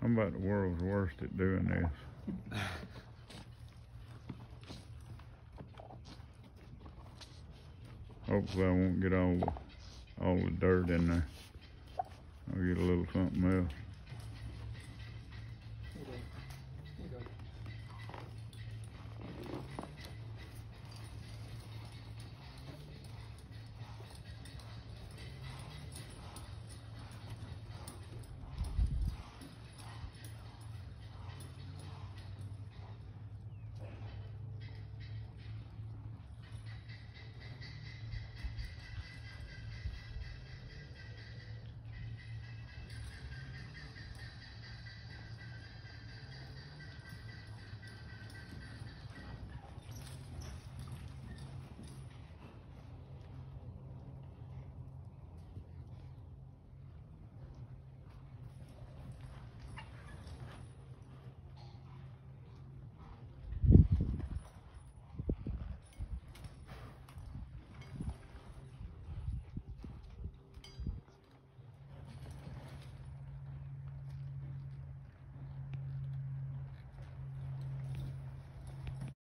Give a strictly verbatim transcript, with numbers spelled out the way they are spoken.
I'm about the world's worst at doing this. Hopefully I won't get all, all the dirt in there. I'll get a little something else.